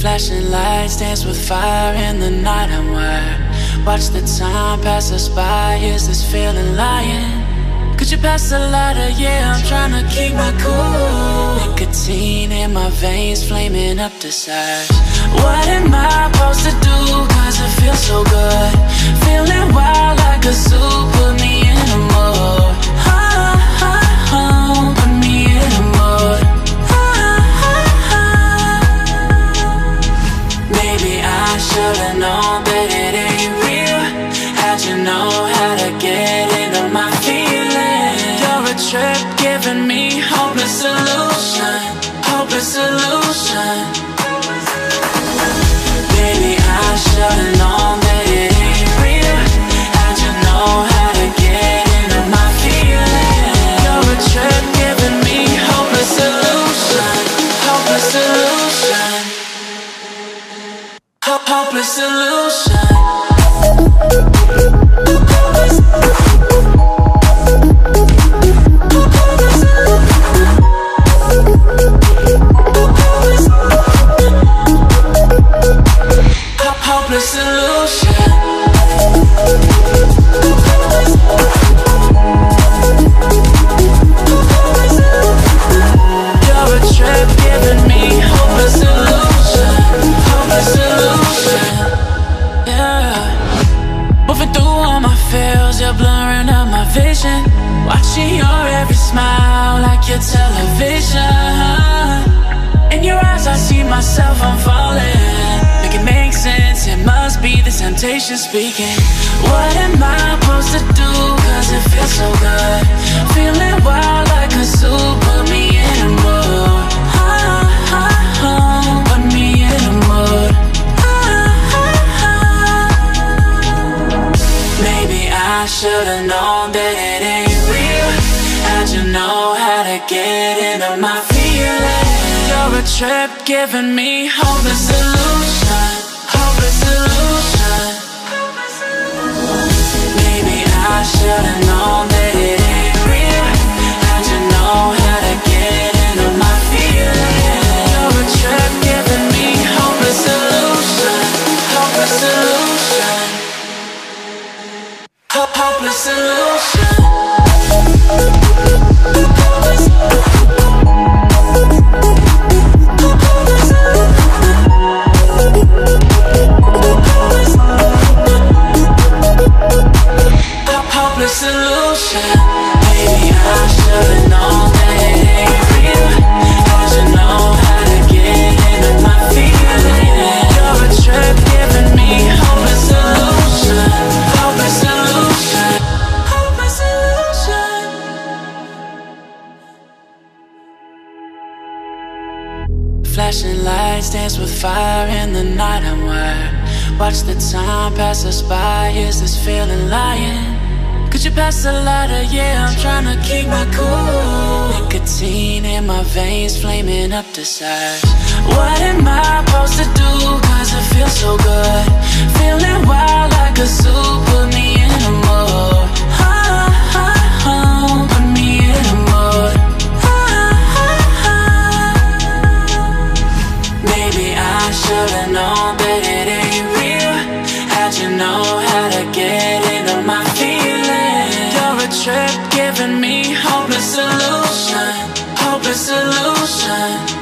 Flashing lights dance with fire in the night. I'm wired. Watch the time pass us by. Is this feeling lying? Could you pass the lighter? Yeah, I'm trying to keep my cool. Nicotine in my veins, flaming up desires. What am I supposed to do? Cause it feels so good. Feeling wild like a zoo. Put me in a mood. Put me in a mood. Maybe I should've known that it ain't real. How'd you know how to get into my feelings? You're a trip giving me hopeless solution. Hopeless solution. Baby, I should've known that it ain't real. How'd you know how to get into my feelings? You're a trip giving me hopeless solution. Hopeless solution. Hopeless solution. Hopeless solution. You're a trip giving me hopeless solution. Hopeless solution. Yeah. Moving through all my feels, you're blurring out my vision. Watching your every smile like your television. In your eyes I see myself, I'm falling. Make it make sense, it must be the temptation speaking. What am I supposed to do? Cause it feels so good. Feeling wild like a zoo. Put me in a mood. Put me in a mood. Maybe I should've known that it ain't real. How'd you know how to get into my feelings? You're a trip giving me hopeless solution. Hopeless solution. Maybe I should've known that it ain't real. How'd you know how to get into my feelings? You're a trip giving me hopeless solution. Hopeless solution. Hopeless solution. Hopeless solution. Maybe I should've known that it ain't real. How'd you know how to get into my feelings? You're a trip giving me hopeless solution. Hopeless solution. Hopeless solution. Flashing lights dance with fire in the night. I'm wired. Watch the time pass us by. Is this feeling lying? Could you pass the lighter? Yeah, I'm trying to keep my cool. Nicotine in my veins, flaming up desires. What am I supposed to do? Cause it feels so good. Feeling wild like a zoo. Put me in a mood. Put me in a mood. Maybe I should've known that it ain't real. How'd you know how to get into my feelings? You're a trip giving me hopeless solution. Hopeless solution.